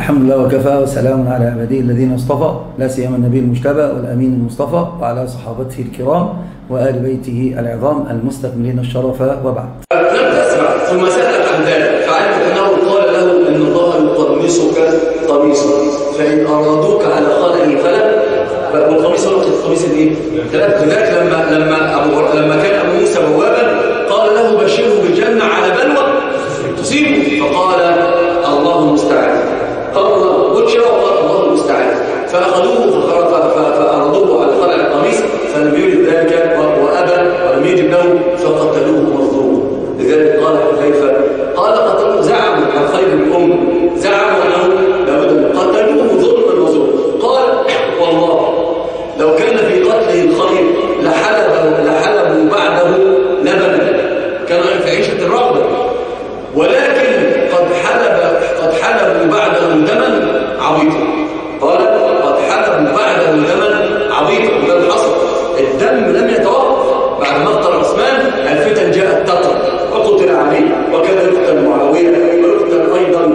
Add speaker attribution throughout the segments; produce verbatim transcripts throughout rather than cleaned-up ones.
Speaker 1: الحمد لله وكفى وسلام على عباده الذين اصطفى، لا سيما النبي المجتبى والأمين المصطفى وعلى صحابته الكرام وآل بيته العظام المستكملين الشرف، وبعد.
Speaker 2: لم تسمع ثم سألت عن ذلك فعلمت أنه قال له إن الله يقمصك قميصا فإن أرادوك على خلق فلا. والقميص هو القميص الايه؟ لذلك لما لما أبو لما كان أبو موسى بوابا قال له بشره بالجنة على بلوى تصيبه، فقال الله المستعان. قال الله بشر وقال الله المستعان، فأخذوه فأرادوه على خلق القميص فلم يرد ذلك وأبى ولم يجب له فقتلوه مظلوما. لذلك قال حذيفة قال قتلوه زعموا عن خير الأمة، زعموا أنه لابد قتلوه ظلما وظلما. قال والله لو كان في قتله الخير لحلبوا لحلبوا بعده لبنا، كان في عيشة الرغبة، ولكن قد حلب قد حلبوا بعده دما عبيطا. قال قد حلبوا بعده دما عبيطا، وده اللي حصل. الدم لم يتوقف بعد مقتل عثمان، الفتن جاءت تطرق وقتل علي وكذا يقتل معاويه ويقتل ايضا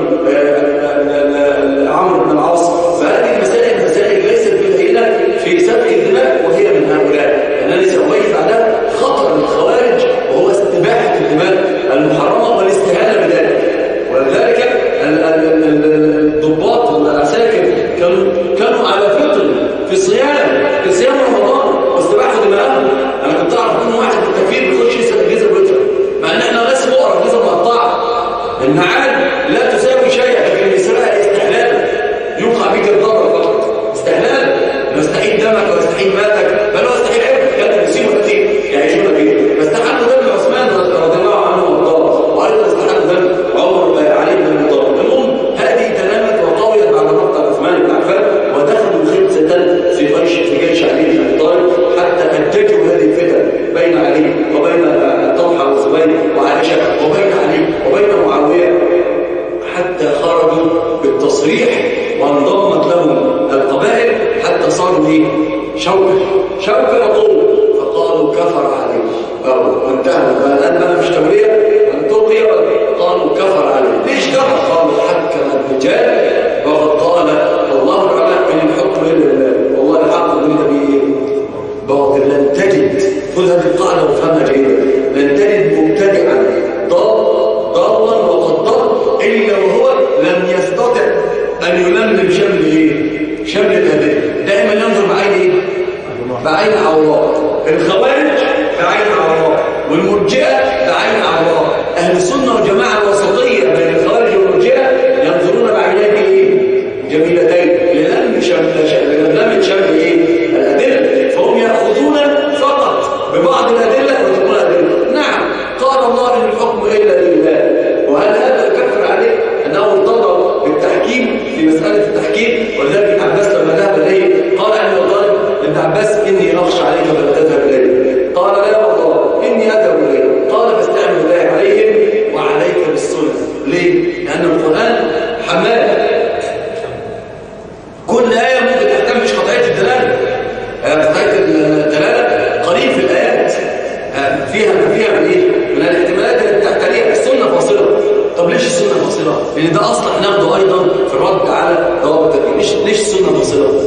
Speaker 2: عمرو بن العاص. فهذه المسائل مسائل ليست بدليله في سفك الدماء، وهي من هؤلاء. انا سأضيف على خطر الخوارج وهو استباحه الدماء المحرمه والاستهانه بذلك. ولذلك الضباط والعساكر كانوا كانوا على فطر في الصيام في صيام رمضان واستباحوا دماءهم. انا كنت اعرف ان واحد في التكفير بيخش يسال جزء الوتر، مع ان احنا ناس فقراء جزء مقطعه، النعال لا تساوي شيء، لكن يسرقها استحلالا يوقع بك الضرر فقط استحلالا. يستحيل دمك ويستحيل مالك، بل هو يستحيل عرضك، كانت مصيبه كتير يعيشون فيها. فاستحلوا دم عثمان رضي الله عنه وارضاه، وايضا استحلوا دم عمر علي بن ابي طالب. المهم هذه تنامت وقويت بعد مقتل عثمان بن عفان، ودخلوا خبزه في جيش في جيش علي بن ابي طالب حتى انتجوا هذه الفتن بين علي وبين طلحه والزبير وعائشه وبين علي وبين معاويه، حتى خرجوا بالتصريح وانضمت لهم القبائل حتى صاروا ايه؟ شوكه شوكه وطول، فقالوا كفر عليه او انتهوا الان مش توليه انتقي، قالوا كفر عليه. ليش كفر؟ قالوا حكم الرجال وقد قال الله تعالى ان الحكم الا لله والله الحق من نبيه باطل. لن تجد، خذ هذه القاعده وافهمها جيدا، لن تجد مبتدعا ضالا وقد ضل الا وهو لم يستطع ان يلملم شمل ايه؟ شمل الادله. دائما ينظر بعين ايه؟ بعين عوراء. الخوارج بعين عوراء، والمرجئه بعين عوراء. اهل السنه والجماعه الوسطيه بين الخوارج والمرجئه ينظرون بعينين ايه؟ جميلتين للم شمل للم شمل ايه؟ الادله. فهم ياخذون فقط ببعض الادله وتكون ادله. نعم قال الله ان الحكم الا لله، وهل هذا يكفر عليه انه ارتضى بالتحكيم في مساله التحكيم؟ ولذلك ابن عباس لما ذهب اليه قال ان طالب ابن عباس اني اخشى عليك فلا تذهب اليه. قال لا والله اني اذهب اليه. قال فاستعن بالله عليهم وعليك بالسنه. ليه؟ لان القران حمال، كل ايه ممكن تحتمل مش قطعيه الدلاله، قطعيه الدلاله قليل في الايات، فيها فيها من ايه؟ من الاحتمالات اللي تحتليها السنه فاصله. طب ليش السنه فاصله؟ لان ده اصلا ناخده ايضا في الرد على ضوابط الدين. ليش ليش السنه فاصله؟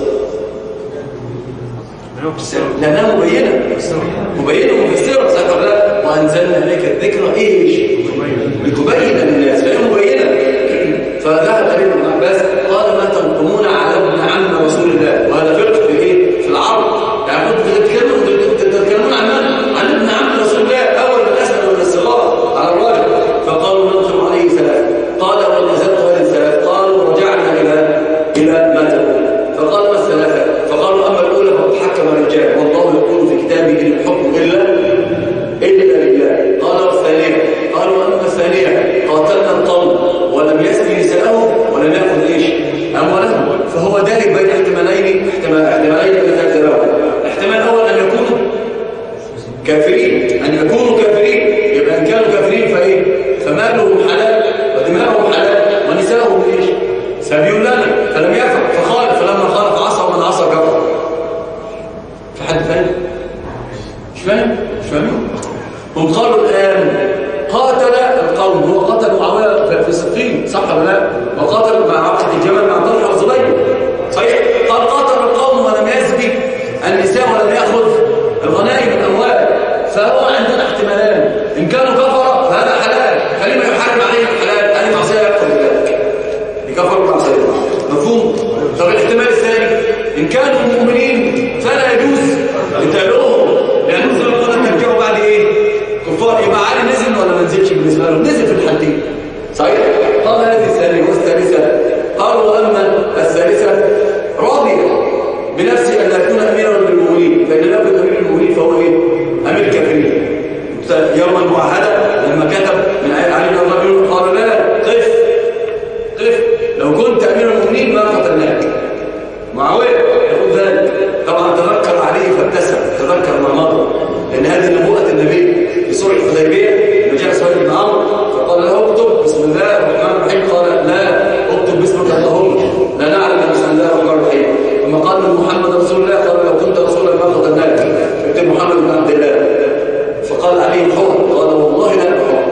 Speaker 2: لانها مبينه مبينه ومفسره، صح ولا لا؟ وانزلنا اليك الذكر ايش؟ لتبين للناس، فهي مبينه. فذهب علي بن عباس قال ما تنقمون على ابن عم رسول الله، وهذا فقه في ايه؟ في العرض. يعني كنتوا بتتكلموا تتكلمون عن من؟ عن ابن عم رسول الله، اول من اسلم من الصغار على الراجل. فقالوا ننقم عليه ثلاث. قال وما زدت هذه الثلاث؟ قالوا رجعنا الى الى ما تقول. فقال ما الثلاثه؟ فقالوا اما الاولى فقد حكم الرجال والله يقول في كتابه ان الحكم الا الا لله. قال والثانيه؟ قالوا اما الثانيه قاتلنا القوم ولم يسقي نساءهم ولم ياخذ ايش؟ اموالهم. فهو دارج بين احتمالين احتمالين يتكررون. الاحتمال الاول ان يكونوا كافرين، ان يكونوا كافرين، يبقى ان كانوا كافرين فايه؟ فمالهم حلال ودماؤهم حلال ونساءهم ايش؟ سبيل لنا، فلم يفعل فخالف، فلما خالف عصى ومن عصى كفر. في حد فاهم؟ مش فاهم؟ مش فاهمين؟ هم قالوا الان قاتل القوم، هو قتل معاويه في صفين، صح ولا لا؟ وقاتل مع عقد الجمل مع صحيح؟ قال هذه الثانية. والثالثة قالوا أما الثالثة راضي بنفسه أن يكون أميرا للمؤمنين، فإن لم يكن أمير المؤمنين فهو إيه؟ أمير الكافرين. يوما معهدا لما كتب من علي بن ابي طالب قال لا قف قف لو كنت امير المؤمنين ما قتلناك. معاويه يقول ذلك طبعا، تذكر عليه فابتسم، تذكر ما مضى، لان هذه نبوءه النبي في صلح الحديبيه لما جاء سهيل بن عمرو فقال له اكتب بسم الله الرحمن الرحيم، قال لا اكتب باسمك اللهم لا نعلم بسم الله الرحمن الرحيم. ثم قال من محمد رسول الله قال لو كنت رسولا ما قتلناك، اكتب محمد بن عبد الله. فقال عليه حر، قال والله لا حر.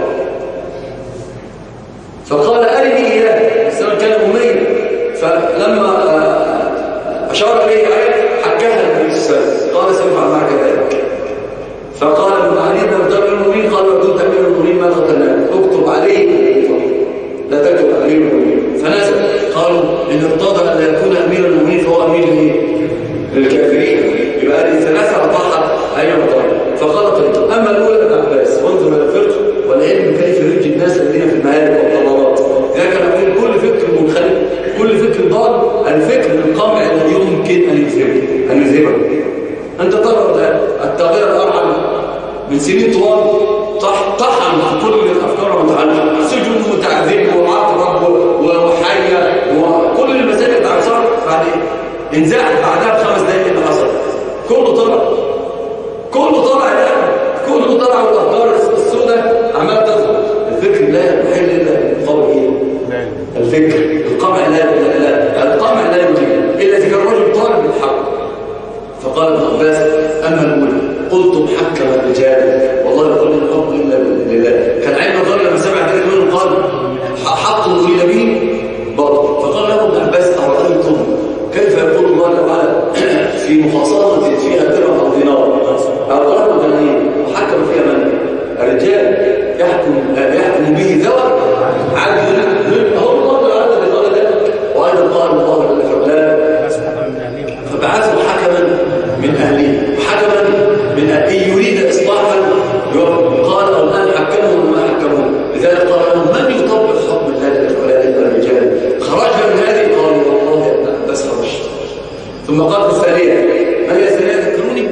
Speaker 2: فقال أرني إياه، السلام كان أميا، فلما أشار إليه آية حكاها النبي صلى الله عليه وسلم قال سيفعل معك ذلك. فقال ابن علي بن ابي طالب المؤمنين قال لو كنت أمير المؤمنين ما قتلناك، اكتب عليه لا تكتب أمير المؤمنين. فنزل قالوا إن ارتضى أن يكون أمير المؤمنين فهو أمير للكافرين. يبقى هذه الثلاثة أطاحت أيام طالب. فقال طيب أما الأولى ابن عباس وانظر إلى الفقه والعلم كيف يرجي الناس الذين في المهالك والضلالات. إذا كان يقول كل فكر منخرط، كل فكر ضال، الفكر القمع الذي يمكن أن يذهبه أن يذهبه. أنت ترى التغيير الأرحم من سنين طوال طحن كل الأفكار المتعلقة، سجن وتعذيب وعقرب وحية وكل المسائل بتاع صار بعد انزاحت بعدها بخمس دقائق اللي حصل. كله طلع كله طلع الآن كله طلع، والأخبار السوداء عمالة تظهر. الفكر لا يحل إلا قول إيه؟ الفكر القمع لا لا لا القمع لا يجيب إلا إذا كان الرجل طالب بالحق. فقال ابن عباس أما الأولى قلتم حكم الرجال والله يقول الحكم إلا لله. كان عين نظر لما سمع ذلك منهم قال حق أريد به باطل. فقال له ابن عباس أرأيتم كيف يقول الله تعالى في مخاصمة فيها درهم أو دينار أو درهم دنانير وحكم فيها من؟ الرجال يحكم يحكم به ذوى عدل. هو الله تعالى اللي قال ذلك. وأيضا قال الله للحكام فبعثوا حكما من أهله وحكما من أهله يريد إصلاحا قال الآن حكمهم وما حكمهم. لذلك قال لهم من يطبق حكم الله ولا إلا الرجال. خرج من هذه قالوا والله يا ابن عباس خرجت. ثم قال في الثانية ما هي الثانية ذكروني؟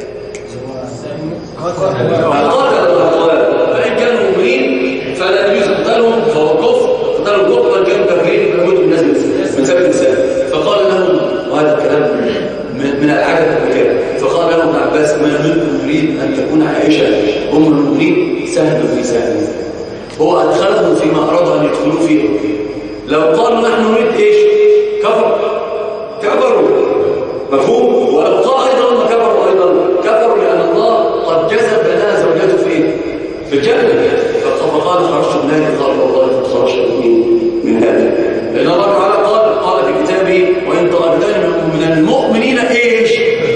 Speaker 2: قاتل الأقوال فإن كانوا مؤمنين فلا يجوز قتالهم فهو كفر، قتالهم كفر من كانوا كافرين فلابد من نزل من سبب الإنسان. فقال لهم وهذا الكلام من العجب المكان. فقال له ابن عباس ما منكم يريد أن تكون عائشة أم المؤمنين سهل في سهل. هو أدخلهم فيما أراد أن يدخلوا فيه. لو قالوا نحن نريد إيش؟ كفر كفروا مفهوم. ولو قال أيضا ما كفروا أيضا كفروا لأن الله قد جذب لنا زوجته في إيه؟ في الجنة. فقال خرجت من هذه قال والله قد خرجت من هذا. لأن الله تعالى قال قال في كتابه وإن طلبتان من المؤمنين إيش؟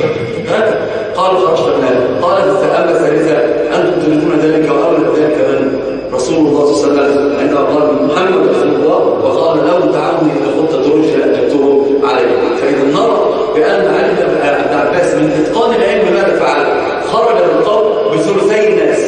Speaker 2: هذا قالوا خرجت من هذا. قال الأمة الثالثة أنتم تريدون ذلك وأولى ذلك من رسول الله صلى الله عليه وسلم عندما قال محمد رسول الله وقال له تعاوني إذا كنت ترجع لأجبته عليه. فإذا نرى بأن علي بن عباس من إتقان العلم ماذا فعل؟ خرج بالقول بثلثي الناس،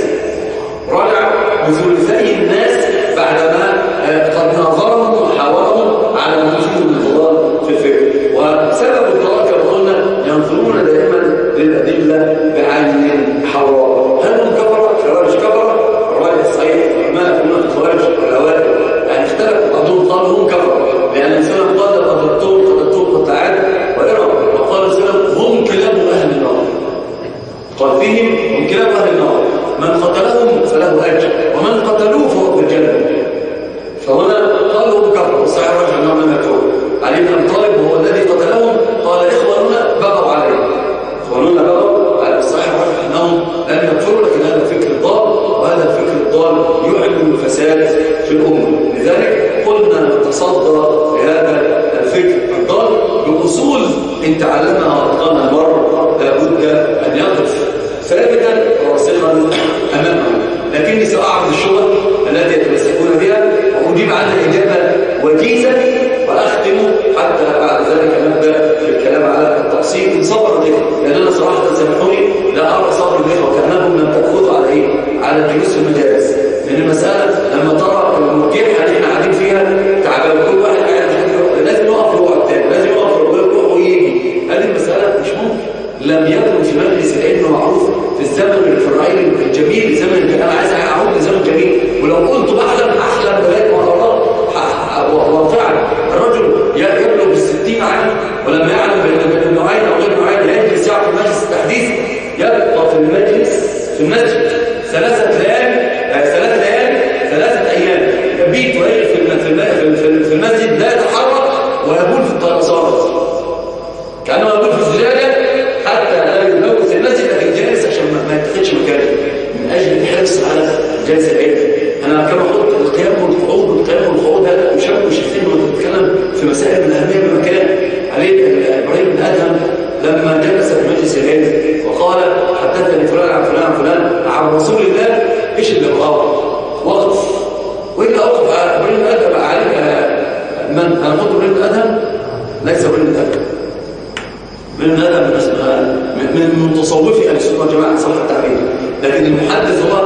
Speaker 2: رجع بثلثي الناس بعدما قد ناظرهم وحاورهم على ما يفيد من الضلال في الفكر. وسبب الضلال كما قلنا ينظرون دائما للأدلة بعين حوراء. هل هم كفرة؟ خوارج كفرة؟ الراجح الصحيح ما يكونون الخوارج والأوائل يعني اختلف. بعضهم قالوا هم كفرة لأن الإنسان قال قتلتهم قتلتهم قطعات وإرم. وقال الإنسان هم كلاب أهل النار، قال فيهم هم كلاب أهل النار من قتلهم فله أجر ومن قتلوه فهو في الجنة. فهنا قالوا هم كفروا. صحيح الراجح أنهم لم يكفروا. علي بن أبي طالب وهو الذي قتلهم قال إخواننا بغوا عليه، إخواننا بغوا على الصحيح الراجح أنهم لم يكفروا، لكن هذا فكر ضال، وهذا الفكر الضال يعلن الفساد في الأمة. لذلك قلنا نتصدى لهذا الفكر الضال بأصول إن تعلمها وأتقنها المرء لابد أن يقف ثابتا وراسخا أمامه. لكني سأعرض الشبه التي يتمسكون بها وأجيب عنها إجابة وجيزة وأختم حتى بعد ذلك نبدأ في الكلام على التفصيل إن صبر الإخوة. لأن أنا صراحة سامحوني لا أرى صبر الإخوة كأنهم لم تأخذوا على إيه؟ على الجلوس في المجالس. لأن المسألة لما ترى المرجحة نحن من؟ أنا قلت ابن أدهم ليس ابن أدهم. ابن أدهم من متصوفي أهل السنة والجماعة صح التعبير، لكن المحدث هو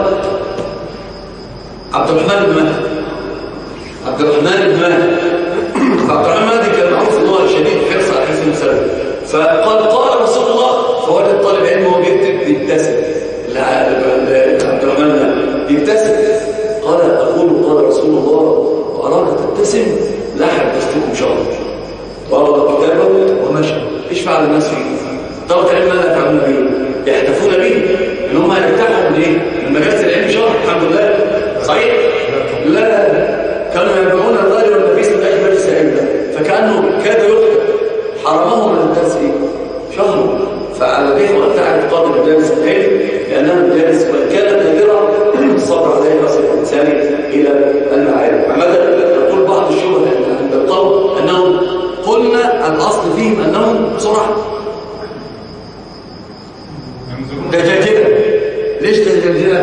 Speaker 2: عبد الرحمن بن مهدي. عبد الرحمن بن مهدي عبد الرحمن بن مهدي كان معروف ان هو شديد حرص على حفظ المسألة، فقال قال رسول الله، فوجد طالب علم وهو بيكتب بيبتسم. عبد الرحمن بن مهدي بيبتسم، قال اقول قال رسول الله واراك تبتسم لا حدثتكم شر. وأرضى كتابه ومشى. ايش فعل الناس فيه؟ طلبة العلم ماذا يفعلون به؟ يحتفون به ان هم يرتاحوا من ايه؟ من مجالس العلم شهر الحمد لله. صحيح؟ لا، كانوا يبيعون الغالي والنفيس من اجل مجلس العلم، فكانه كاد يقتل، حرمهم من الدرس ايه؟ شهر. فعليهم ان تعرف قدر مجالس العلم لانها مجالس وان كانت نادره الصبر عليها يصل الانسان الى المعارف. مثلا يقول بعض الشبهه عند القوم انهم قلنا الاصل فيهم انهم بسرعه دجاجله. ليش دجاجله؟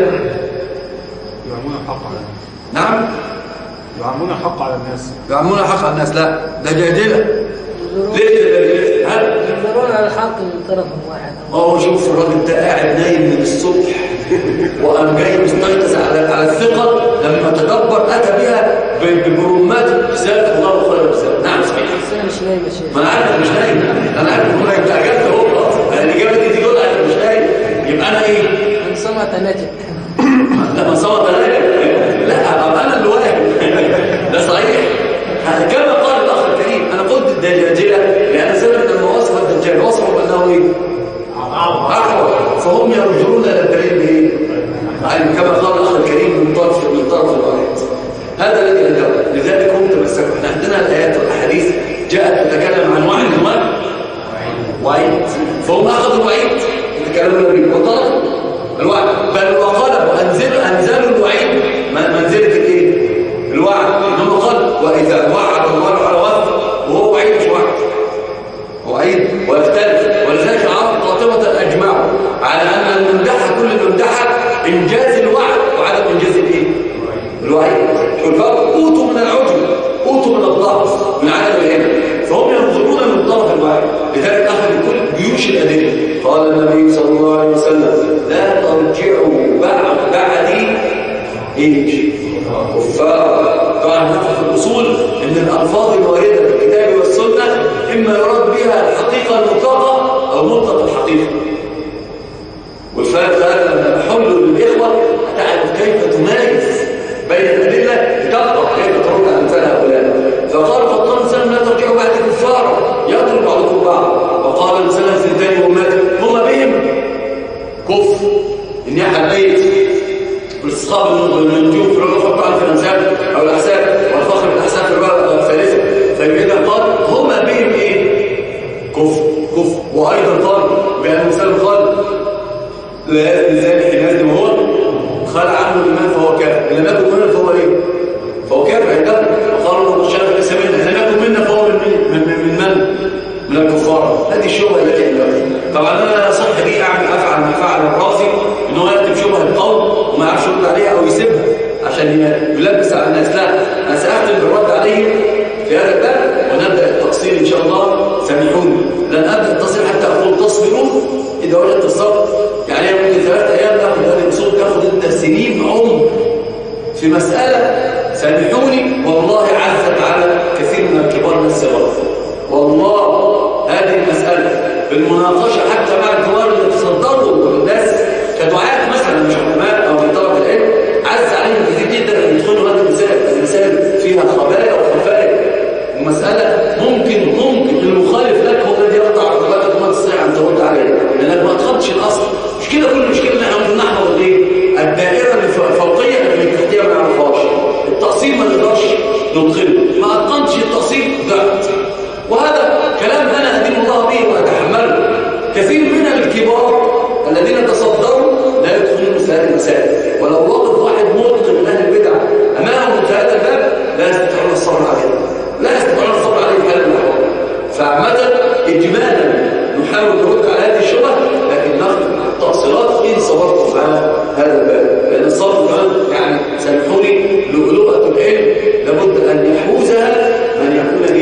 Speaker 3: يعمون الحق على الناس.
Speaker 2: نعم،
Speaker 3: يعمون الحق على الناس.
Speaker 2: يعمون الحق على الناس. لا، دجاجله. ليش دجاجله؟ هل
Speaker 4: ينظرون على الحق من طرف واحد.
Speaker 2: اه شوف الراجل ده قاعد نايم من الصبح وقام جاي مستيقظ على على الثقه، لما تدبر اتى بها ببرمات جزاك الله خير الجزاء. نعم صحيح.
Speaker 4: بس انا مش نايم يا شيخ.
Speaker 2: ما انا عارف مش نايم، انا عارف ان انا اجابت اهو خلاص. الاجابه دي تقول انا مش نايم، يبقى انا ايه؟
Speaker 4: من صمت نجد.
Speaker 2: لما صمت نجد. لا، ابقى انا اللي واهم. ده صحيح. كما قال الاخ الكريم، انا قلت الدجاجله لان سبب لما وصف الدجال وصفوا بانه ايه؟ اعور، فهم يرجعون الى الدليل بايه؟ يعني كما قال الاخ الكريم من طرف من طرف الواحد. هذا الذي ندعو، لذلك هم تمسكوا. احنا عندنا الايات والاحاديث جاءت تتكلم عن وعد وعيد، فهم اخذوا الوعيد يتكلمون به وطلبوا الوعد، بل وقالوا انزلوا انزلوا الوعيد منزله الايه؟ الوعد. انما قال واذا وعد الله على وعد وهو وعيد مش وعد، هو وعيد ويختلف. ولذلك العرب قاطبه اجمعوا على ان الممدحه كل الممدحه انجاز الوعد وعدم انجاز الايه؟ الوعيد. اوتوا من العجب، اوتوا من الضعف، من عدم العلم، فهم ينظرون من طرف الوعي. لذلك اخذ كل جيوش الادله. قال النبي صلى الله عليه وسلم لا ترجعوا بعد بعدي ايش؟ كفار. طبعا في الاصول ان الالفاظ الوارده في الكتاب والسنه اما يراد بها الحقيقه المطلقه او مطلق الحقيقه. والفرق هذا لما نحل للاخوه تعرف كيف تميز بين الادله لتقرا كيف ترد عن مثال هؤلاء. فقال فالله سلم لا ترجعوا بعد كفارا يضرب بعضكم بعض. وقال الانسان سنتين ومات هم بهم كفر الناحيه البيت والاصحاب النجوم في الرفع طبعا في الانساب او الاحساب والفخر بالاحساب في الرابعه الثالثه. فاذا قال هم بهم ايه؟ كفر كفر. وايضا قال بان الانسان قال لا يزال حينئذ وهو خلع عنه الايمان فهو كافر، ان لم يكن منا فهو ايه؟ فهو كافر عندنا. وقالوا له الشرف ليس منا، ان لم يكن منا فهو من من من من, من الكفار. هذه الشبهه التي عندنا. طبعا انا لا اصح بي اعمل افعل ما فعل الرازي ان هو يكتب شبهه القول وما يعرفش يرد عليها او يسيبها عشان يلبس على الناس. لا، انا ساختم بالرد عليهم في هذا الباب ونبدا التقصير ان شاء الله. سامحوني لن ابدا التصوير حتى اقول تصبروا اذا وجدت الصبر. يعني ممكن ثلاث ايام ناخد هذه الاصول، تاخد انت سنين عمر في مساله. سامحوني والله عزت على كثير من الكبار من الصغار. والله هذه المساله بالمناقشه حتى مع الكبار اللي تصدروا والناس كدعاة مثلا مش علماء او من طلبه العلم، عز عليهم كثير جدا ان يدخلوا هذه المسائل. المسائل فيها خبايا وخفايا، ومساله ممكن ممكن المخالف لك هو الذي يقطع عقوباتك وما تستطيع ان ترد عليه لانك ما اتقنتش الاصل. مش كده كل مشكله ان احنا ممكن نحفظ ايه؟ الدائره الفوقيه اللي تحتيها ما نعرفهاش. التقسيم ما نقدرش ندخله، ما اتقنتش التقسيم ضعت. وهذا كلام انا ادين الله به واتحمله. كثير من الكبار الذين تصدروا لا يدخلون مثل هذه المسائل، ولو وقف واحد متقن من اهل البدع امامهم في هذا الباب لا يستطيعون الصبر عليه، لا يستطيعون الصبر عليه في هذا الاحوال. فعامه اجمالا نحاول نرد على هذه الشبهه، لكن ناخذ التقصيرات ان صبرتم على هذا الباب. لان الصبر يعني سامحوني لؤلؤه العلم لابد ان يحوزها من يكون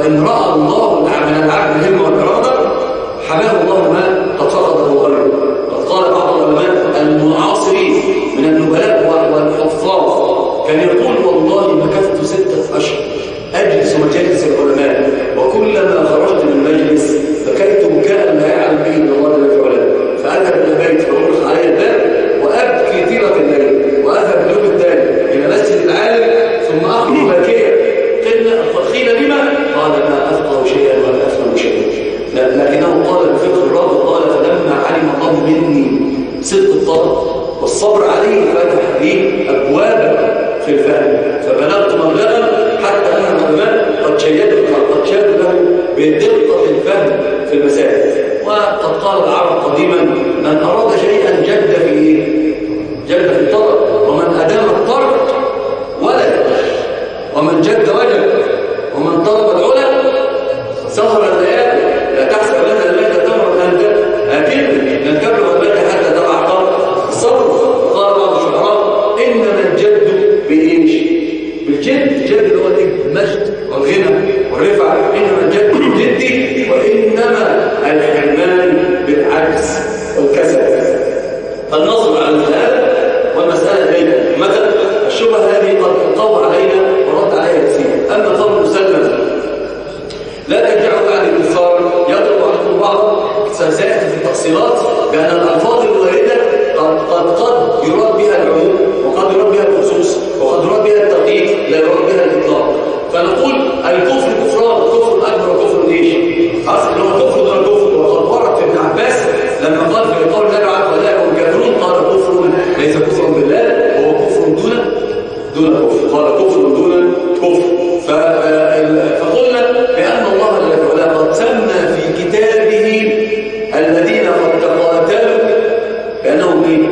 Speaker 2: وإن رأى الله من العبد الهمة والإرادة حماه الله ما قد فقده غيره. قد قال بعض العلماء المعاصرين من النبلاء والحفاظ كان يقول والله مكثت ستة أشهر أجلس مجالس العلماء وكلما خرجت من مجلس بكيت بكاء لا يعلم به إلا الله جل وعلا، فأذهب إلى البيت فأغلق علي الباب وأبكي طيلة الليل، وأذهب اليوم الثاني إلى مسجد العالم ثم أخرج باكيا. قيل لما؟ قال ما أفقه شيئا ولا أفهم شيئا، لكنه قال بفقه الرب قال فلما علم الله مني صدق الطلب والصبر عليه فتح لي أبوابا في الفهم فبلغت مبلغا حتى أن العلماء قد شيدوا قد شادوا له بدقة الفهم في المسائل. وقد قال العرب قديما من أراد شيئا جد في إيه؟ جد في الطلب، ومن أدام الطرد ولد، ومن جد وجد، ومن طلب العلا سهر الليالي. لا تحسب لنا الليل تمر أنت أكيد نتكبر الليل حتى تبع قال الصبر. قال بعض الشعراء إنما الجد بإيش؟ بالجد. الجد اللي هو المجد والغنى والرفعة. إنما الجد بالجد وإنما الحرمان بالعجز والكسل. فالنصر على المسألة والمسألة هي مثلا الشبهة هذه قد قوى علينا ورد عليها كثير. أما قول مسلم لا ترجعوا بعد الكفار يضرب بعضكم بعضا سيأتي في التفصيلات بأن الألفاظ الواردة قد قد قد يراد بها العموم وقد يراد بها الخصوص وقد يراد بها التقييد لا يراد بها الإطلاق. فنقول الكفر كفران، كفر أكبر وكفر ايش؟ أصل اللي هو كفر دون كفر. وقد ورد في ابن عباس لما قال في قول الله عز وجل هم كافرون قال كفر ليس كفر بالله هو كفر دون دون كفر. قال كفر دون كفر. فقلنا بأن الله جل وعلا قد سمى في كتابه الذين قد تقاتلوا بأنهم ايه؟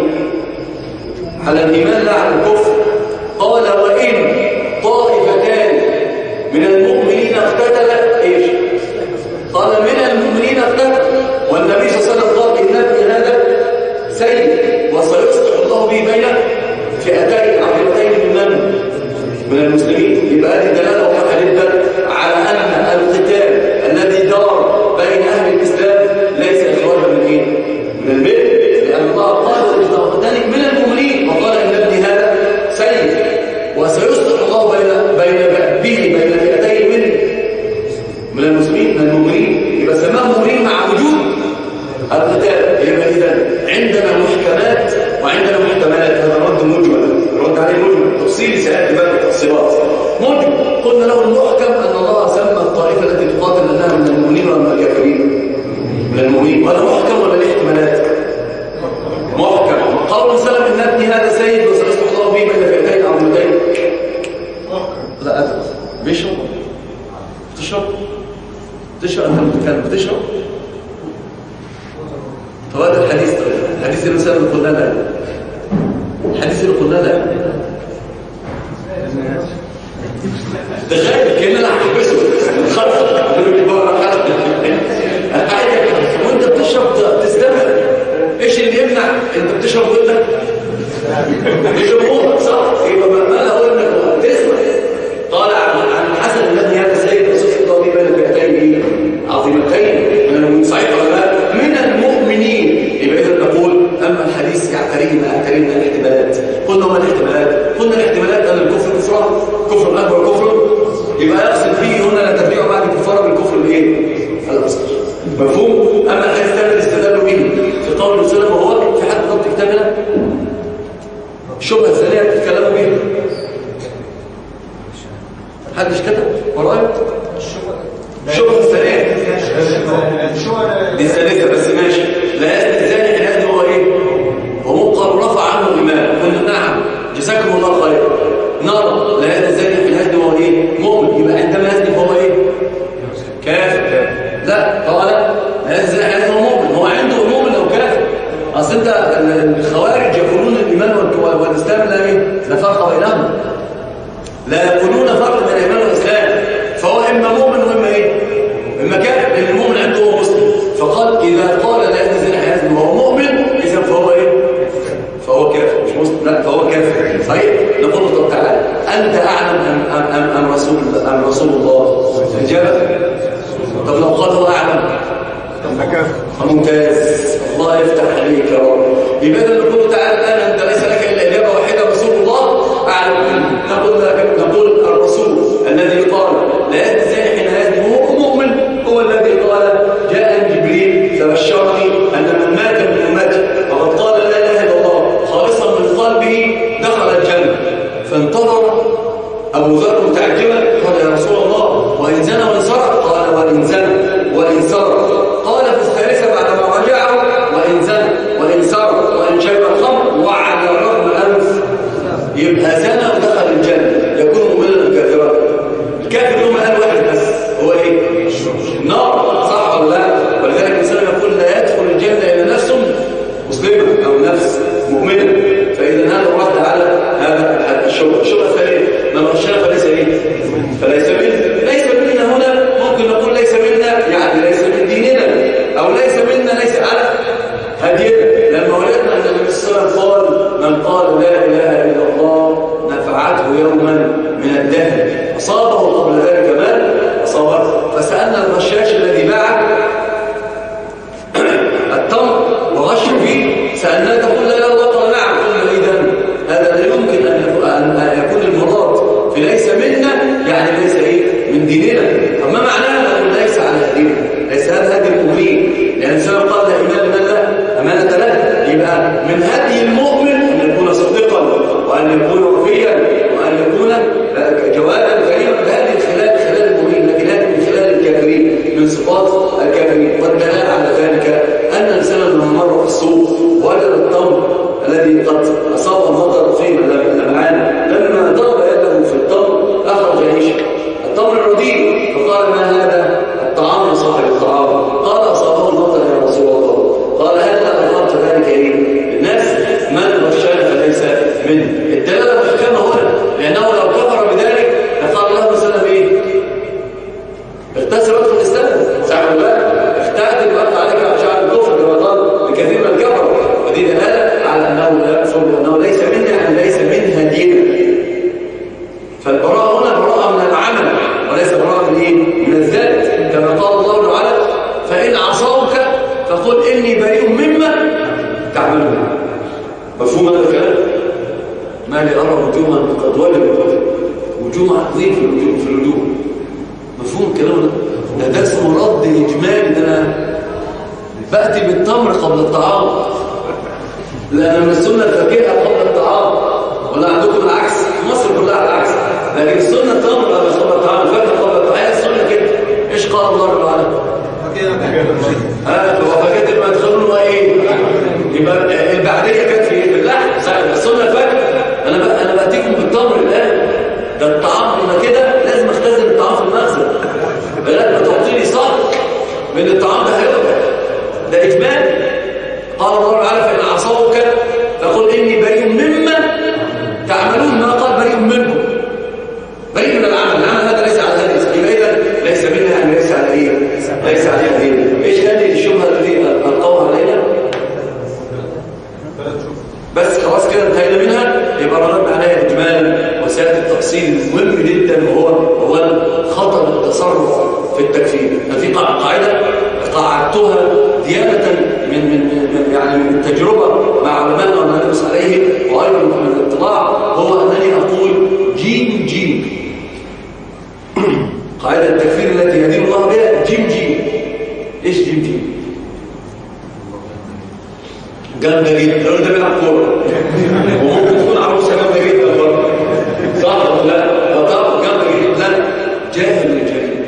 Speaker 2: على الإيمان لا على الكفر. قال وإن طائفتان من المؤمنين اقتتلا ايش؟ قال من المؤمنين اقتتلا. والنبي صلى الله عليه وسلم قال إن ابن هذا سيد وسيصلح الله به بين فئتين عظيمتين من من المسلمين. يبقى هذه دلاله واضحه جدا على ان القتال الذي دار بين اهل الاسلام ليس اخراجا من ايه؟ من الملك، لان الله قال لذلك من المؤمنين وقال ان ابن هذا سيد وسيصلح الله بين بين به بين فئتين من من المسلمين من المؤمنين. يبقى سماه مؤمنين مع وجود القتال. يبقى اذا عندنا محكمات وعندنا محتملات. هذا رد مجمل رد عليه مجمل تفصيلي سياتي بقى بالتفصيلات. مجمل قلنا له المحكم ان الله سمى الطائفه التي تقاتل انها من المؤمنين ولا من الكافرين؟ من المؤمنين. ولا محكم ولا ليه احتمالات؟ محكم. قول سلم ان ابني هذا سيد وسيصلح الله به بين فئتين عظيمتين. لا ادري بيشرب تشرب تشرب انت بتتكلم بتشرب. طب هذا الحديث طيب الحديث اللي مثلا قلنا له الحديث اللي قلنا له تخيل كأننا هنحبسه خلف وانت بتشرب تستمع. ايش اللي يمنع؟ انت بتشرب ودنك بجمهورك صح؟ يبقى ما له ودنك تسمع. قال عن الحسن الذي هذا سيد وصف الله به بين فئتين عظيمتين من صحيح ولا من المؤمنين. يبقى اذا نقول اما الحديث يعترينا يعترينا الاحتمالات. قلنا ما الاحتمالات؟ قلنا الاحتمالات ان الكفر كفران، كفر اكبر كفر. يبقى يقصد فيه هنا لا تبديع بعد الكفار بالكفر الايه؟ الاصغر. مفهوم؟ اما الحديث الثاني استدلوا به في قول رسول الله وهو في حد ضبط كتابنا الشبهه الثانيه بتتكلموا بيها. حد مش كتب ورايا؟ الشبهه الثانيه دي الثالثه بس ماشي. لا يثبت ذلك الهدم هو ايه؟ هو قال رفع عنه الايمان. قلنا نعم جزاكم الله خير. نرى لا يثبت ذلك الهدم هو ايه؟ مؤمن. يبقى عندما يثبت هو ايه؟ كافر. لا قال لا يثبت ذلك الهدم هو مؤمن. هو عنده مؤمن او كافر. اصل انت الخوارج يقولون الايمان والاسلام لا ايه؟ لا فرق بينهما. لا يقولون فرق بين الايمان والاسلام. فهو اما مؤمن واما ايه؟ اما كافر. لان المؤمن عنده هو مسلم. فقال اذا قال لا يثبت ذلك الهدم وهو مؤمن اذا فهو ايه؟ فهو كافر مش مسلم. لا فهو كافر. صحيح؟ نقول له طب تعالى أنت أعلم أم, أم, أم, أم, رسول, أم رسول الله؟ الإجابة طب لو قال هو أعلم ممتاز، الله يفتح عليك يا رب. يبقى نقول تعالى الآن أنت ليس لك إلا إجابة واحدة، رسول الله أعلم. نقول نقول الرسول الذي قال لا يهدي الزاني حين يهدي هو مؤمن، هو الذي قال جاء جبريل فبشرني أن من مات من أمتي وقد قال لا إله إلا الله خالصا من قلبه دخل الجنة. فانتظر أبو ذر متعجبا قال يا رسول الله وإن زنى وإن سرق؟ قال وإن زنى وإن سرق. قال في الثالثة بعدما رجعه وإن زنى وإن سرق وإن شرب الخمر وعلى الرغم أنف، يبقى زنى ودخل الجنة يكون مؤمنا كافرا. الكافر له مآل واحد بس هو إيه؟ النار، صح ولا لا؟ ولذلك الإنسان يقول لا يدخل الجنة إلا نفس مسلمة أو نفس مؤمنة. فإذا هذا الرد على هذا الشبهة. الشبهة الثانية من غشنا فليس إيه؟ فليس منا. ليس منا هنا ممكن نقول ليس منا يعني ليس من ديننا، أو ليس منا ليس على هدينا. لما وجدنا أن النبي صلى الله عليه وسلم قال من قال لا إله إلا الله نفعته يوما من الدهر أصابه قبل ذلك مال أصابه. فسألنا الغشاش الذي باع التمر وغش فيه، سألناه تقول لا إله إلا الله؟ قال نعم. قلنا إذا هذا لا يمكن أن يكون المراد في ليس منا يعني ليس إيه؟ من ديننا. طب ما معناها نقول ليس على هدينا؟ ليس هذا هدي المؤمنين، لأن الإنسان قال لا إيمان لمن لا أمانة له. يبقى من هدي المؤمن أن يكون صديقا وأن يكون وفيا وأن يكون جوادا كريما. بهذه الخلال خلال المؤمنين، لكن هذه من خلال الكافرين، من صفات الكافرين. والدلالة على ذلك أن الإنسان لما مر في السوق وجد التمر الذي قد أصاب المطر فيه اللمعان، لما ضرب يده في التمر أخرج ايش؟ التمر الرديء. فقال ما هذا؟ الطعام صاحب الطعام. قال أصابه المطر يا رسول الله. قال هل أخرت ذلك إيه؟ الناس من غشنا فليس منه. الدلالة محكمة هنا، لأنه لو كفر بذلك لقال له مثلا إيه؟ اغتسل وقت الإسلام ساعة الله اختعت الوقت عليك شعر الكفر كما قال بكثير من الكفر. ودي دلالة على أنه لا يكفر وأنه ليس منا يعني ليس من هدينا. فالبراءة هنا براءة من العمل وليس براءة من إيه؟ من الذات، كما قال الله تعالى فإن عصوك فقل إني بريء مما تعملون. مفهوم هذا الكلام؟ ما لي أرى وجوها قد وجبت وجوه عظيم في الوجوه في الوجوه. مفهوم الكلام ده؟ ده اسمه رد إجمالي. ده أنا بأتي بالتمر قبل الطعام، لأن من السنة الفاكهة قبل الطعام. ولا عندكم العكس؟ في مصر كلها العكس، لكن السنة التمر قبل الطعام، الفاكهة قبل الطعام. هي السنة كده. إيش قال الله تعالى؟ ها هو فاكهة ما تدخلون وإيه؟ يبقى البعدية كانت في اللحم. السنة الفاكهة. أنا بقى أنا بأتيكم بالتمر الآن. ده الطعام هنا كده لازم أختزن الطعام في المخزن. بلاك ما تعطيني صك من الطعام ده هيبقى ده إجمال. قال الله تعالى فإن عصوك فقل إني بريء مما تعملون. ما قال بريء منكم، بريء من العمل. العمل هذا ليس على هذه. يبقى إذا ليس منها يعني ليس على إيه؟ ليس على هذه. إيش هذه الشبهة التي ألقوها علينا؟ بس خلاص كده انتهينا منها. يبقى ردنا عليها إجمالا وسيأتي التفصيل مهم جدا، وهو هو خطر التصرف في التكفير. في قاعدة قاعدتها ديانة من من من يعني من التجربة مع علماء وما ندرس عليه، وأيضا من الاطلاع، هو أنني أقول جيم جيم. قاعدة التكفير التي يدين الله بها جيم جيم. إيش جيم جيم؟ جامدة جدا. لو أنت بيلعب كورة وممكن تكون عروسة جامدة جدا برضه، صح ولا لا؟ طبعا جامدة جدا. لا، جاهل جليل،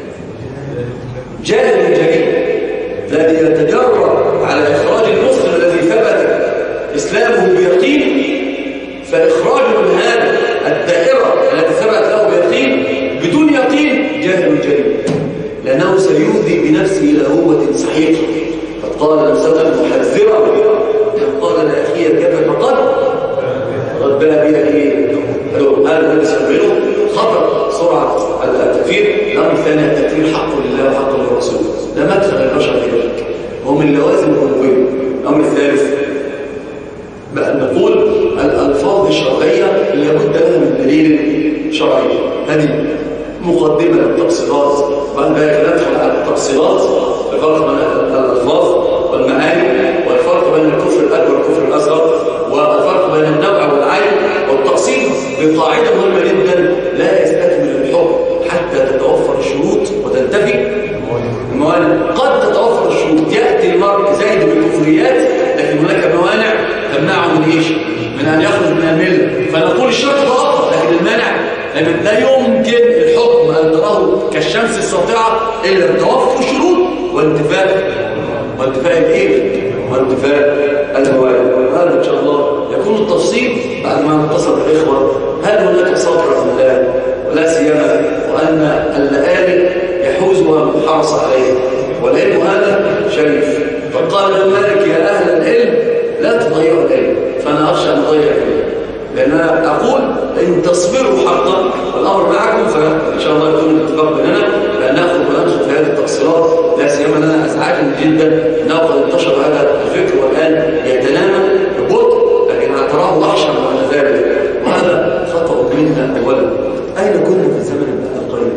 Speaker 2: جاهل جليل الذي يتجرأ على إخراج المسلم الذي ثبت إسلامه بيقين، فإخراجه من هذا الدائرة التي ثبت له بيقين بدون يقين جاهل جليل، لأنه سيؤذي بنفسه إلى هوة صحيحة. قد قال نفسه محذرا قال لأخيه الكافر فقد قد باء بها إيه؟ هذا الذي سيبينه خطر سرعة التكفير. الأمر الثاني التكفير حق لله وحق للرسول، لا مدخل البشر في ذلك، وهو من لوازم الألوهية. الأمر الثالث بقى نقول الألفاظ الشرعية اللي لابد لها من بدليل شرعي. هذه مقدمة للتفصيلات، بعد ذلك ندخل على التفصيلات، الفرق بين الألفاظ والمعاني، والفرق بين الكفر الأكبر والكفر الأصغر، والفرق بين النوع والعين، والتقسيم بقاعدة مهمة جدا: لا يستكمل الحكم حتى تتوفر الشروط وتنتفي الموانع. قد تتوفر الشروط، يأتي المرء زائد بالكفريات، لكن هناك موانع تمنعه من ايش؟ من ان يخرج من المله. فنقول الشرط ضعف، لكن المانع لا يمكن الحكم ان تراه كالشمس الساطعه الا بتوفر الشروط وانتفاء وانتفاء الايه؟ وانتفاء الموانع. هذا ان شاء الله يكون التفصيل بعد ما نتصل بالاخوه. هل هناك صبر في الله؟ ولا سيما وان اللآلئ يحوزها من حرص عليه، والعلم هذا شريف. فقال مالك: يا اهل العلم لا تضيعوا العلم. فانا اخشى ان اضيع العلم، لان انا اقول ان تصبروا حقا والامر معكم، فان شاء الله يكون الاتفاق بيننا بان ناخذ وندخل في هذه التفصيلات. لا سيما اننا ازعجني جدا انه قد انتشر هذا الفكر والان يتنامى ببطء، لكن تراه وحشا بعد ذلك، وهذا خطا منا. اولا، اين كنا في الزمن القريب؟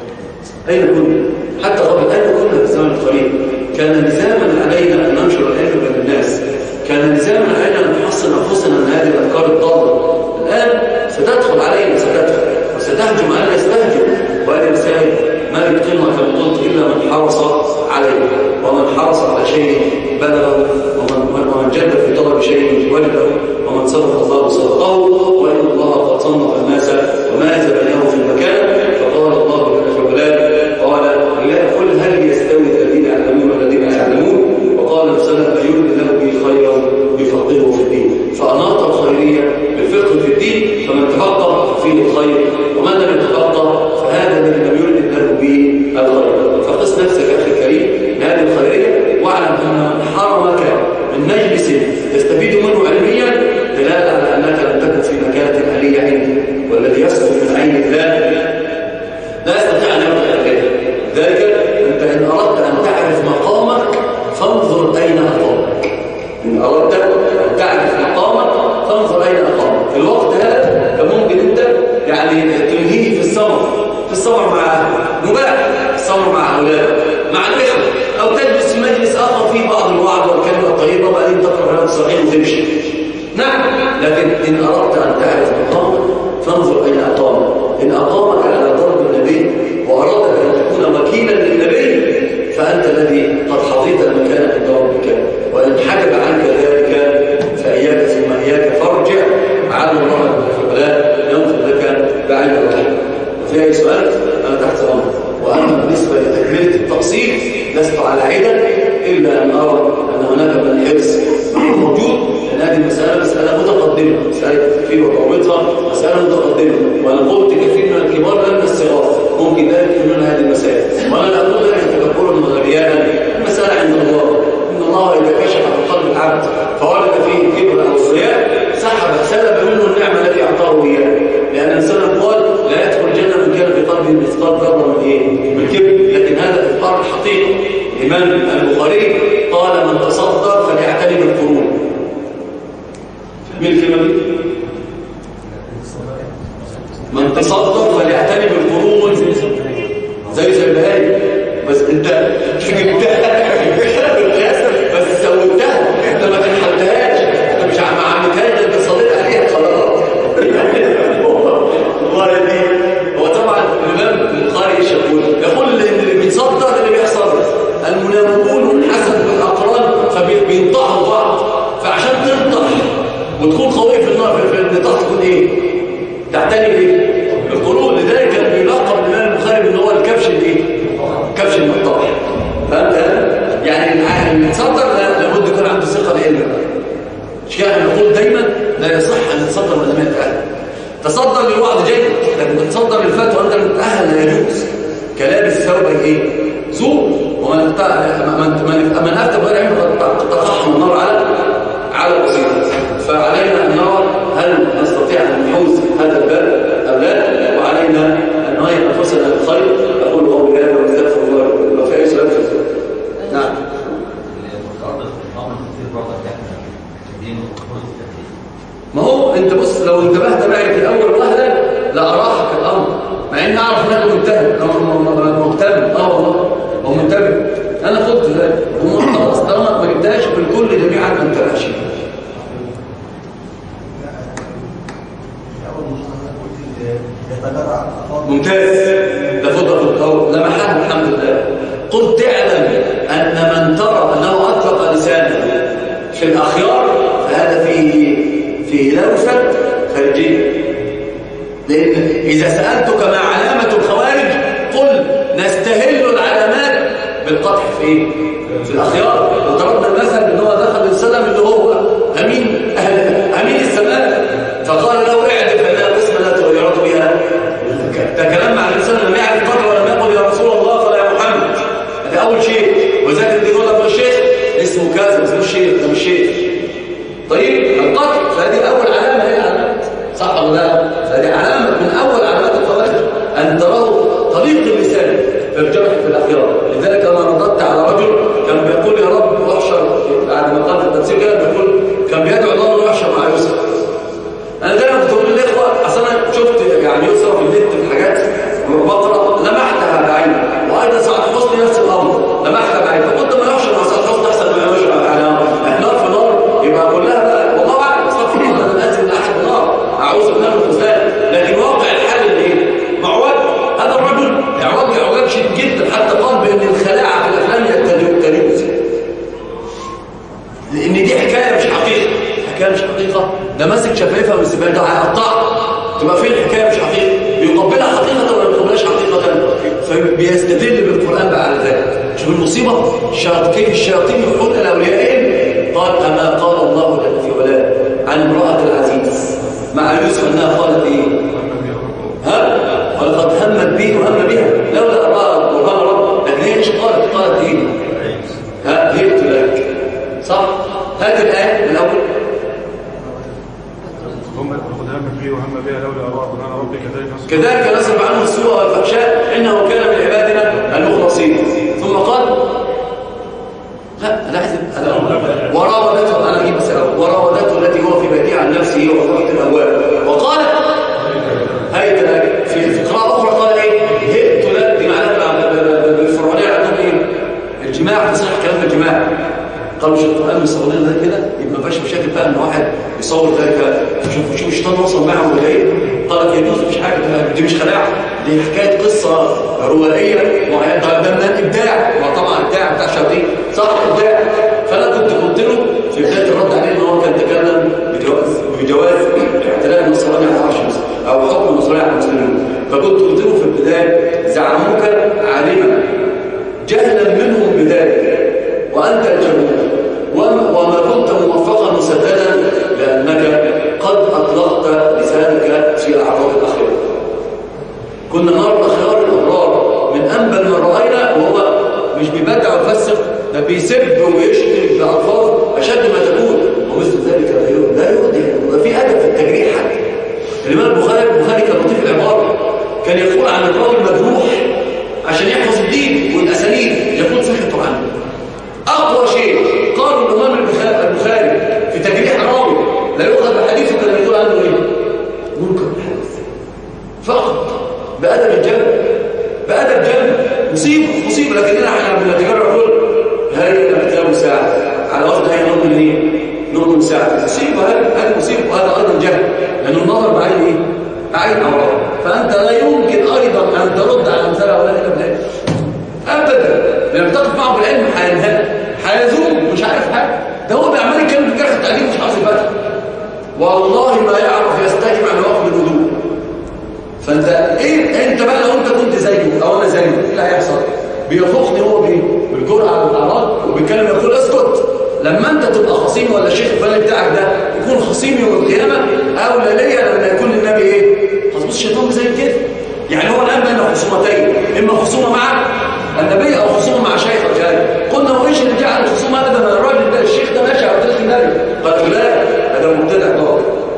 Speaker 2: اين كنا؟ حتى قبل اين كنا في الزمن القريب؟ كان لزاما علينا ان ننشر العلم بين الناس، كان لزاما علينا ان نحصن انفسنا من هذه الافكار الضاله. الان ستدخل علينا، ستدخل وستهجم علينا، يستهجم، وهذه مسائل ما يتقنها كما قلت الا من حرص عليه، ومن حرص على شيء بلغه، ومن, ومن جد في طلب شيء وجده، ومن صدق الله صدقه، وان الله قد صنف الناس وماز بينهم في المكان. فقال الله جل وعلا: قال لا قل هل يستوي الذين يعلمون والذين لا يعلمون، وقال السلف: يريد له به خيرا يفقهه في الدين. فأناط الخيرية بالفقه في الدين، فمن تفقه فيه الخير، ومن لم يتفقه فهذا الذي لم يرد له به الخير. فقس نفسك اخي الكريم بهذه الخيريه، واعلم ان من حرمك من مجلس تستفيد منه علميا دلاله على انك لم تكن في مكانه عاليه عنده، والذي يسقط من عين الله لا يستطيع ان يرجع اليه. ذلك انت ان اردت ان تعرف مقامك فانظر اين اقامك. ان اردت ان تعرف مقامك فانظر اين اقامك. في الوقت هذا فممكن انت يعني تنهيه في السمر، في السمر مع مباح، السمر مع اولادك، مع الاخوه، او تجلس في مجلس اخر فيه بعض الوعظ والكلمه الطيبه، وبعدين تقرا كلام صحيح وتمشي. نعم، لكن ان اردت ان تعرف مقامك فانظر اين اقامك. ان اقامك على ضرب النبي واراد ان تكون وكيلا للنبي فانت الذي قد حظيت المكان عند ربك، وان حجب عنك ذلك فاياك ثم اياك فارجع على الله ولا ينظر لك بعين الرحمه. وفي اي سؤال انا تحت امرك. واما بالنسبه لتكمله التقصير لست على عدد الا ان ارى ان هناك من الحرص موجود، لان هذه المساله مساله متقدمه، مساله التكفير وتعويضها مساله متقدمه، وانا قلت كثير من الكبار لا من الصغار ممكن لا يفهمون هذه المسائل، وانا لا اقول ذلك تكبرا وغبيانا. المساله عند الله، ان الله اذا كشف عن قلب العبد فولد فيه الكبر او الرياء سحب سلب منه النعمه التي اعطاه اياها، لان الانسان قال لا يدخل الجنه من كان في قلبه مثقال ذره من ايه؟ من كبر. لكن هذا اخبار الحقيقه. الامام البخاري قال: من تصدر فليعتني بالقرون. مين الكلمه دي؟ من تصدر فليعتني بالقرون، زي زي البهايم، بس انت جبتها بس سويتها، انت ما تنحلتهاش، انت مش عم عملتهاش، انت صليت عليها خلاص. والله دي هو طبعا الامام البخاري ايش يقول؟ يقول ان اللي بيتصدر اللي بيحصل المنافقون حسب الاقران فبينطحوا بعض، فعشان تنطح وتكون قوي في النار في النطاح تكون ايه؟ تعتني بايه؟ بالقرون. لذلك بيلقب الامام البخاري ان هو الكبش الايه؟ كبش النطاح. فهمت؟ يعني اللي يتصدر لابد يكون عنده ثقه بعلمه. مش كده احنا نقول دايما لا يصح ان تتصدر من لم يتاهل. تصدر للوعظ جيد، لكن تتصدر للفتوى وانت متاهل لا يجوز. كلابس ثوبك ايه؟ زور. ومن من من افتى بغير علم قد تقحم النار على على بصيره. فعلينا ان نرى هل نستطيع ان نحوز هذا الباب ام لا، وعلينا ان نهيئ انفسنا للخير. اقول قولي هذا واستغفر الله. لو في اي سؤال في السؤال. نعم. ما هو انت بص، لو انتبهت معي في الاول وهله لا أراحك الأمر، مع إني أعرف إنك منتهي مهتم. أه والله هو منتبه. أنا قلت ذلك خلاص طالما ما جبتهاش بالكل جميعا ما انتبهش. ممتاز، ده فضل في القول لمحها الحمد لله. قل تعلم أن من ترى أنه أطلق لسانه في الأخيار فهذا فيه فيه لوثة خارجية. لأن إذا سألتك ما علامة الخوارج قل نستهل العلامات بالقطع في إيه؟ في الأخيار. وضربنا المثل إن هو دخل السلام اللي هو أمين أهل أمين السماء فقال له اعدل فإنها قسمة لا تغيرت بها. ده كلام مع الإنسان لم يعرف قدر ولم يقل يا رسول الله قال يا محمد. هذا أول شيء. وذلك اللي يقول لك الشيخ اسمه كذا اسمه الشيخ ده مش شيخ. طيب القطع فهذه أول علامة هي علامة صح ولا لا؟ فهذه علامة من أول علامات الخوارج أن تراه طريق اللسان فالجرح في الأخيار. لذلك لما رددت على رجل كان بيقول يا رب احشر بعد ما قال التفسير كده بيقول كان بيدعو الله انه يحشر مع يوسف. انا دايما كنت بقول للاخوه اصل انا شفت يعني يوسف في النت في حاجات بقرا لمحتها بعيني وايضا سعد حسني نفس الامر لمحتها بعيني فكنت ما يحشر مع سعد حسني احسن من يحشر يعني نار في نار يبقى كلها بقى والله اعلم استغفر الله انا انزل لاحد النار اعوذ بالله من الخذلان. لكن واقع الحال اللي ايه؟ معوج. هذا الرجل اعوج اعوج شديد جدا حتى قال بان الخلاعه في الافلام هي التلوث. لان دي حكايه مش حقيقه. حكايه مش حقيقه ده ماسك شفايفها من السبال ده هيقطعها تبقى فين الحكايه مش حقيقه؟ بيقبلها حقيقه ولا ما بيقبلهاش حقيقه؟ فبيستدل بالقران بقى على ذلك. شوف المصيبه كيف الشياطين يقول الاوليائهم قال اما قال الله لنا في ولاء عن امراه العزيز مع يوسف انها قالت ايه؟ ها؟ ولقد همت به وهم بها لولا اراد برهان رب. لكن هي مش قالت قالت ايه؟ ها هي لك صح؟ هات الآية من الأول.
Speaker 3: هم قد همت به وهم بها لولا أراد برهان ربك كذلك
Speaker 2: كذلك نصرف عنه السوء والفحشاء إنه كان من عبادنا المخلصين. ثم قال لا لا أحسن وراودته أنا أجيب السلام وراودته التي هو في بيتها عن نفسه وفتحت الأبواب وقالت هيت لك في في قراءة أخرى قال إيه؟ هئت لك دي معناها بالفرعونية عندهم إيه؟ الجماع تصح كلام الجماع. قالوا مش القرآن بيصور لنا ده كده يبقى ما فيش مشاكل بقى ان واحد يصور ذلك. شوف شوف الشيطان وصل معهم ولا ايه؟ قالت يجوز مش حاجه دي مش خلاعه دي حكايه قصه روائيه معينه ده من الابداع. وطبعا الابداع بتاع الشياطين صح ابداع. فانا كنت قلت له في بدايه الرد عليه ان هو كان تكلم بجواز بجواز اعتلاء النصراني على عرش مصر او حكم النصراني على المسلمين. فكنت قلت له في البدايه زعموك عالما جهلا منهم بذلك وانت الجمهور وما كنت موفقا مسددا لأنك قد أطلقت لسانك في الأعراض الأخيرة. كنا نرى الأخيار الأبرار من أنبل من رأينا وهو مش بيبدع ويفسق ده بيسب ويشتم بألفاظ أشد ما تكون ومثل ذلك لا يؤذي وده في أدب في التجريح حتى. الإمام البخاري البخاري كان لطيف العبارة كان يقول عن الراجل مجروح عشان يحفظ الدين والأساليب يقول سكتوا عنه. أقوى شيء قالوا الإمام البخاري في تجريح راوي لا يؤخذ بحديثه كان يقول عنه إيه؟ منكر الحديث فقط بأدب الجنة بأدب جنة مصيبة مصيبة. لكن احنا بنتجرع نقول هاي الكتاب ساعة على وقت هاي نوم من إيه؟ نوم من ساعة مصيبة. هذه مصيبة وهذا أيضا جهل لأن النظر بعين إيه؟ بعين أوراق. فأنت لا يمكن أيضا أن ترد على أمثال ولا إلا بالعلم أبدا. لما تقف معه بالعلم هينهد هيذوب مش عارف حاجة. ده هو بيعمل يتكلم في جرح التعليم مش عارف الفتح والله ما يعرف يستجمع لوقت الهدوء. فانت ايه انت بقى لو انت كنت زيه او انا زيه ايه اللي هيحصل؟ بيفوقني هو بايه؟ بالجرأة على الاعراض وبيتكلم يقول اسكت. لما انت تبقى خصيم ولا الشيخ الفلاني بتاعك ده يكون خصيم يوم القيامه اولى ليا لما يكون النبي ايه؟ خلاص الشيطان زي كده. يعني هو الان بين خصومتين اما خصومه مع النبي او خصومه مع شيخ الجاي. قلنا وايش اللي جعل الخصومه ابدا من الراجل ده الشيخ ده ماشي على طريق النبي قال لا هذا مبتدع ضال.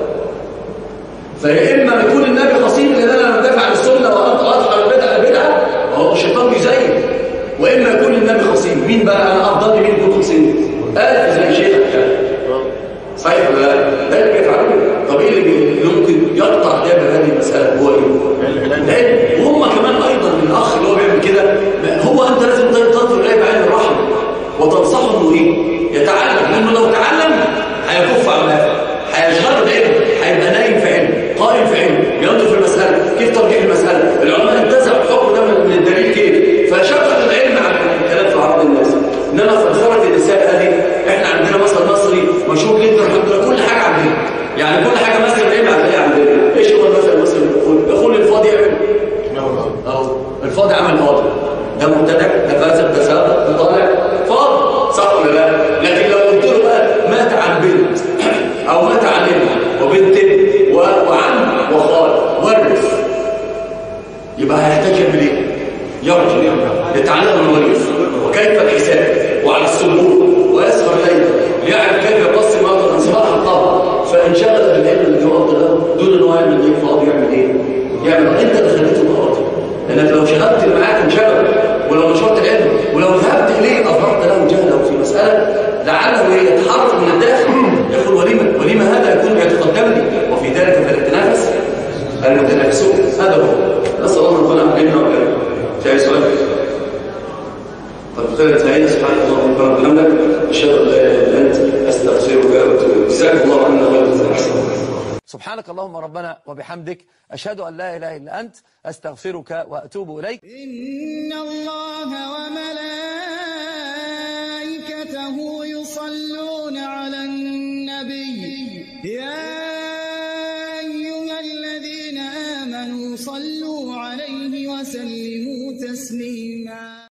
Speaker 2: فيا اما يكون النبي خصيم لان انا بدافع عن السنه واطلع البدعه البدعه وهو الشيطان بيزين. واما يكون النبي خصيم. مين بقى انا افضل مين يكون خصيم؟ قال زي شيخ الجاي صحيح ولا لا؟ ده اللي بيفعلوه. طب ايه اللي ممكن يقطع دابه هذه المساله؟ هو ايه؟ العلم. وهم كمان ايضا الاخ اللي هو بيعمل كده، هو انت لازم تنظر اليه بعين الرحمه وتنصحه انه ايه؟ يتعلم، لانه لو تعلم هيكف عن نفسه، هيشغل العلم، هيبقى نايم في علم، قائم في علم، ينظر في المساله، كيف ترجيح المساله، العلماء انتزعوا الحكم ده من الدليل كيف، فشغل العلم عن الكلام في عرض الناس. انما فلسفه النساء هذه، احنا عندنا مثل مصري مشهور جدا الحمد لله، كل حاجه عندنا، يعني كل حاجه مثل العلم هتلاقيها عندنا. ايش هو المثل المصري اللي بيقول؟ يقول الفاضي يعمل اهو، الفاضي عمل فاضي، ده مبتدع، ده فاسد، ده سابق، ده طالع فاضي، صح ولا لا؟ لكن لو قلت له بقى مات عن بنت او مات عن ابن وبنت وعم وخال ورث، يبقى هيحتاج يعمل ايه؟ يرجع يتعلم الوريث وكيف الحساب وعلى الصبور ويسهر ليلا ليعرف كيف يقسم هذا الانصار الطبع، فانشغل بالعلم الذي هو له دون انه يعمل ايه؟ فاضي يعمل ايه؟ يعمل انت اللي خليته فاضي، لانك لو شغلت اللي معاك انشغل، ولو نشرت العلم ولو ذهبت اليه اظهرت له جهله في مساله لعله يتحرك من الداخل، يقول ولما ولما هذا يكون يتقدمني، وفي ذلك فليتنافس المتنافسون. هذا هو. نسال الله ان يكون علمنا وعلمنا. في سؤال؟ طب خير تعالى. سبحانك اللهم وبحمدك اشهد ان لا اله الا انت استغفرك واتوب اليك. جزاك الله عنا خير الجزاء.
Speaker 1: سبحانك اللهم ربنا وبحمدك أشهد أن لا إله إلا أنت أستغفرك وأتوب إليك.
Speaker 5: إن الله وملائكته يصلون على النبي يا أيها الذين آمنوا صلوا عليه وسلموا تسليما.